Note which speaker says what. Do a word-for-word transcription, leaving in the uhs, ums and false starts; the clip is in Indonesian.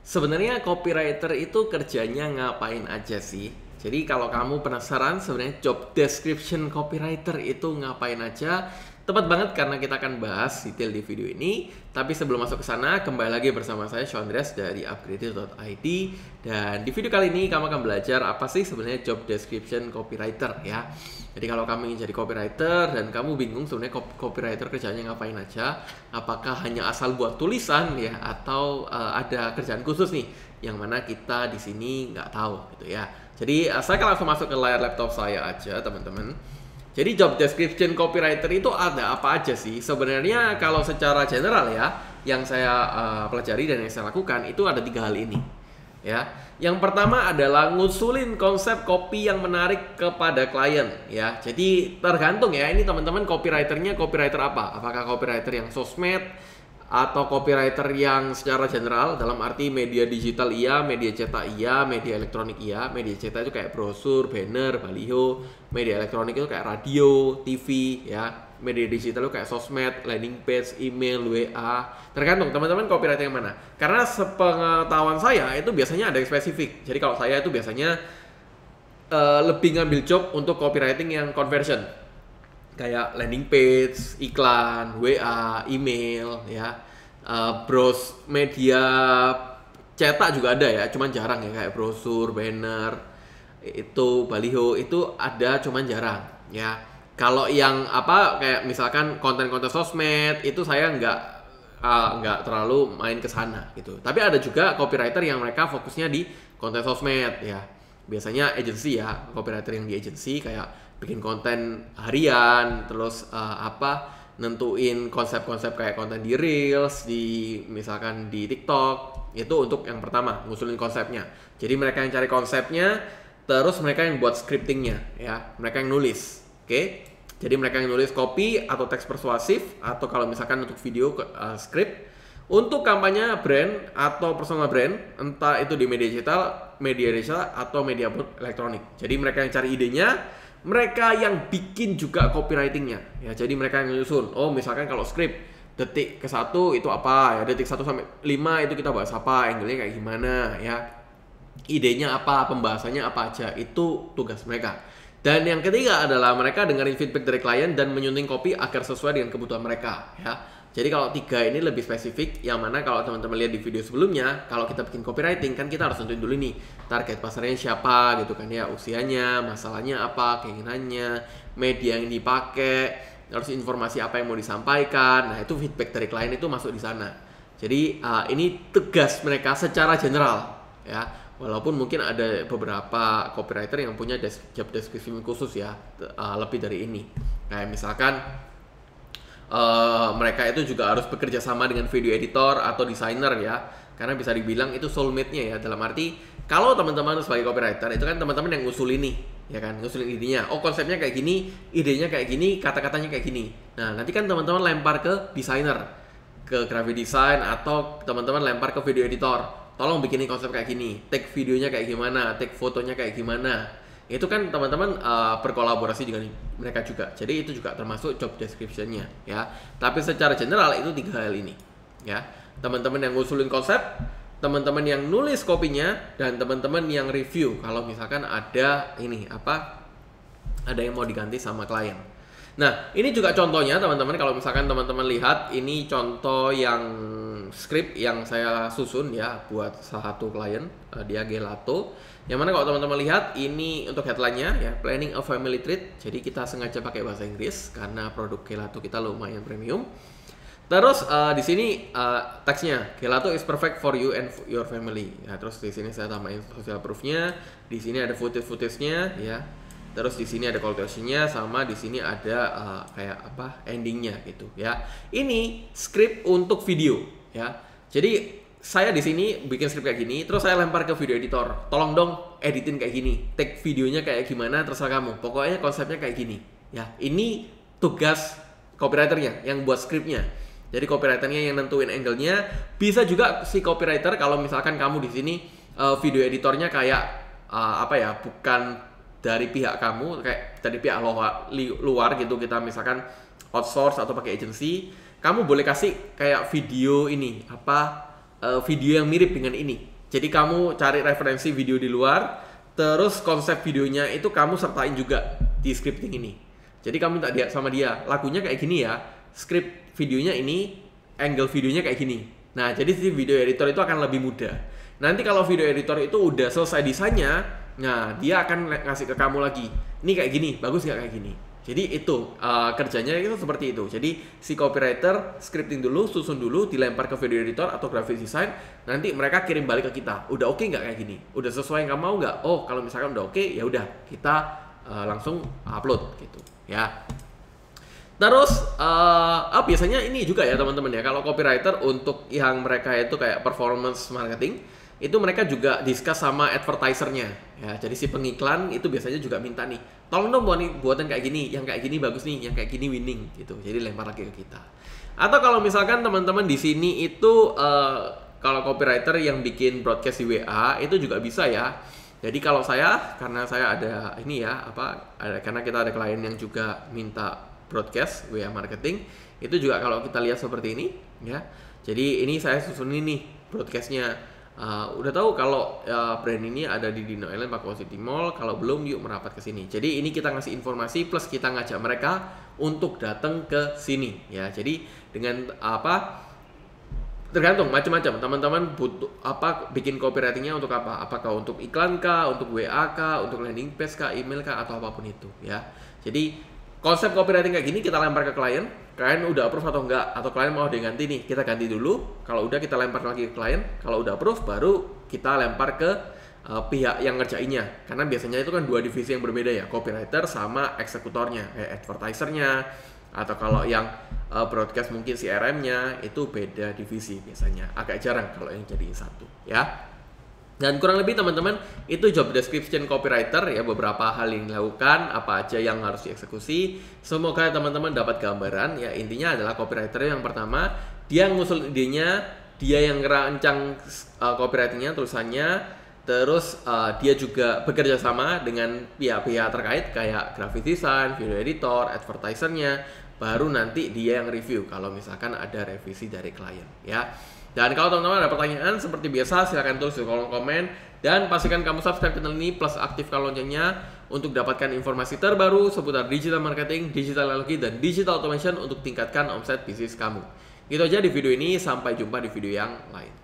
Speaker 1: Sebenarnya copywriter itu kerjanya ngapain aja sih? Jadi kalau kamu penasaran sebenarnya job description copywriter itu ngapain aja, tepat banget karena kita akan bahas detail di video ini. Tapi sebelum masuk ke sana, kembali lagi bersama saya Shondres dari upgraded dot i d. Dan di video kali ini kamu akan belajar apa sih sebenarnya job description copywriter ya. Jadi kalau kamu ingin jadi copywriter dan kamu bingung sebenarnya copywriter kerjanya ngapain aja, apakah hanya asal buat tulisan ya atau uh, ada kerjaan khusus nih yang mana kita di sini nggak tahu gitu ya. Jadi uh, saya akan langsung masuk ke layar laptop saya aja teman-teman. Jadi job description copywriter itu ada apa aja sih? Sebenarnya kalau secara general ya, yang saya uh, pelajari dan yang saya lakukan itu ada tiga hal ini. Ya, yang pertama adalah ngusulin konsep copy yang menarik kepada klien. Ya, jadi tergantung ya. Ini teman-teman copywriternya copywriter apa? Apakah copywriter yang sosmed atau copywriter yang secara general dalam arti media digital iya, media cetak iya, media elektronik iya. Media cetak itu kayak brosur, banner, baliho. Media elektronik itu kayak radio, T V, ya. Media digital itu kayak sosmed, landing page, email, W A. Tergantung teman-teman copywriter yang mana. Karena sepengetahuan saya itu biasanya ada yang spesifik. Jadi kalau saya itu biasanya uh, lebih ngambil job untuk copywriting yang conversion. Kayak landing page, iklan, W A, email, ya. Uh, browse media cetak juga ada ya, cuman jarang ya, kayak brosur, banner, itu baliho itu ada cuman jarang ya. Kalau yang apa kayak misalkan konten-konten sosmed itu saya nggak uh, nggak terlalu main ke sana gitu. Tapi ada juga copywriter yang mereka fokusnya di konten sosmed ya. Biasanya agency ya, copywriter yang di agency kayak bikin konten harian, terus uh, apa nentuin konsep-konsep kayak konten di Reels, di misalkan di TikTok. Itu untuk yang pertama, ngusulin konsepnya. Jadi mereka yang cari konsepnya, terus mereka yang buat scriptingnya ya, mereka yang nulis. Oke, okay? Jadi mereka yang nulis copy atau teks persuasif, atau kalau misalkan untuk video uh, script untuk kampanye brand atau personal brand, entah itu di media digital, media digital atau media elektronik. Jadi mereka yang cari idenya, mereka yang bikin juga copywritingnya ya. Jadi mereka yang nyusun. Oh misalkan kalau script detik ke satu itu apa ya, detik satu sampai lima itu kita bahas apa, angle-nya kayak gimana ya, idenya apa, pembahasannya apa aja, itu tugas mereka. Dan yang ketiga adalah mereka dengerin feedback dari klien dan menyunting copy agar sesuai dengan kebutuhan mereka ya. Jadi kalau tiga ini lebih spesifik, yang mana kalau teman-teman lihat di video sebelumnya, kalau kita bikin copywriting kan kita harus tentuin dulu nih target pasarnya siapa gitu kan ya, usianya, masalahnya apa, keinginannya, media yang dipakai, terus informasi apa yang mau disampaikan. Nah itu feedback dari klien itu masuk di sana. Jadi uh, ini tugas mereka secara general ya. Walaupun mungkin ada beberapa copywriter yang punya job description khusus ya, uh, lebih dari ini. Kayak misalkan uh, mereka itu juga harus bekerja sama dengan video editor atau desainer ya, karena bisa dibilang itu soulmate-nya ya. Dalam arti kalau teman-teman sebagai copywriter itu kan teman-teman yang ngusul ini, ya kan, ngusulin idenya. Oh konsepnya kayak gini, idenya kayak gini, kata-katanya kayak gini. Nah nanti kan teman-teman lempar ke desainer, ke graphic design, atau teman-teman lempar ke video editor. Tolong bikinin konsep kayak gini, take videonya kayak gimana, take fotonya kayak gimana. Itu kan teman-teman uh, berkolaborasi dengan mereka juga. Jadi itu juga termasuk job description-nya ya. Tapi secara general itu tiga hal ini ya. Teman-teman yang ngusulin konsep, teman-teman yang nulis kopinya, dan teman-teman yang review kalau misalkan ada ini apa, ada yang mau diganti sama klien. Nah ini juga contohnya teman-teman, kalau misalkan teman-teman lihat ini contoh yang script yang saya susun ya buat salah satu klien, uh, dia Gelato. Yang mana kalau teman-teman lihat ini untuk headline-nya ya, planning a family treat. Jadi kita sengaja pakai bahasa Inggris karena produk Gelato kita lumayan premium. Terus uh, di sini uh, teksnya Gelato is perfect for you and your family. Ya, terus di sini saya tambahin social proof-nya. Di sini ada footage-footage-nya ya. Terus di sini ada call to action-nya, sama di sini ada uh, kayak apa ending-nya gitu ya. Ini script untuk video ya. Jadi saya di sini bikin script kayak gini, terus saya lempar ke video editor. Tolong dong editin kayak gini, take videonya kayak gimana terserah kamu. Pokoknya konsepnya kayak gini ya. Ini tugas copywriternya yang buat scriptnya. Jadi copywriternya yang nentuin angle-nya. Bisa juga si copywriter kalau misalkan kamu di sini uh, video editornya kayak uh, apa ya, bukan dari pihak kamu, kayak dari pihak luar, luar gitu, kita misalkan outsource atau pakai agency, kamu boleh kasih kayak video ini apa uh, video yang mirip dengan ini Jadi kamu cari referensi video di luar, terus konsep videonya itu kamu sertain juga di scripting ini. Jadi kamu minta dia sama dia, lagunya kayak gini ya, script videonya ini, angle videonya kayak gini. Nah, jadi si video editor itu akan lebih mudah. Nanti kalau video editor itu udah selesai desainnya, nah dia akan ngasih ke kamu lagi. Ini kayak gini, bagus nggak kayak gini? Jadi itu uh, kerjanya itu seperti itu. Jadi si copywriter scripting dulu, susun dulu, dilempar ke video editor atau graphic design. Nanti mereka kirim balik ke kita. Udah oke okay nggak kayak gini? Udah sesuai yang kamu mau nggak? Oh, kalau misalkan udah oke, okay, ya udah kita uh, langsung upload gitu, ya. Terus uh, oh, biasanya ini juga ya teman-teman ya. Kalau copywriter untuk yang mereka itu kayak performance marketing, itu mereka juga discuss sama advertisernya ya. Jadi si pengiklan itu biasanya juga minta nih, tolong dong buat buatan kayak gini, yang kayak gini bagus nih, yang kayak gini winning gitu. Jadi lempar lagi ke kita. Atau kalau misalkan teman-teman di sini itu uh, kalau copywriter yang bikin broadcast di W A itu juga bisa ya. Jadi kalau saya, karena saya ada ini ya apa ada, karena kita ada klien yang juga minta broadcast W A marketing, itu juga kalau kita lihat seperti ini ya. Jadi ini saya susun ini broadcastnya. Uh, udah tahu kalau uh, brand ini ada di Dino Island Pakuwon City Mall, kalau belum yuk merapat ke sini. Jadi ini kita ngasih informasi plus kita ngajak mereka untuk datang ke sini ya. Jadi dengan apa tergantung macam-macam teman-teman butuh apa, bikin copywritingnya untuk apa? Apakah untuk iklan kah, untuk W A kah, untuk landing page kah, email kah, atau apapun itu ya. Jadi konsep copywriting kayak gini kita lempar ke klien, klien udah approve atau enggak, atau klien mau diganti nih, kita ganti dulu. Kalau udah kita lempar lagi ke klien, kalau udah approve baru kita lempar ke uh, pihak yang ngerjainnya. Karena biasanya itu kan dua divisi yang berbeda ya, copywriter sama eksekutornya, kayak advertisernya, atau kalau yang uh, broadcast mungkin C R M-nya itu beda divisi biasanya. Agak jarang kalau yang jadi satu ya. Dan kurang lebih teman-teman itu job description copywriter ya, beberapa hal yang dilakukan, apa aja yang harus dieksekusi. Semoga teman-teman dapat gambaran ya. Intinya adalah copywriter yang pertama dia ngusul idenya, dia yang ngerancang uh, copywritingnya, tulisannya, terus uh, dia juga bekerja sama dengan pihak-pihak terkait kayak graphic design, video editor, advertisernya, baru nanti dia yang review kalau misalkan ada revisi dari klien ya. Dan kalau teman-teman ada pertanyaan seperti biasa silahkan tulis di kolom komen, dan pastikan kamu subscribe channel ini plus aktifkan loncengnya untuk dapatkan informasi terbaru seputar digital marketing, digital teknologi, dan digital automation untuk tingkatkan omset bisnis kamu. Itu aja di video ini, sampai jumpa di video yang lain.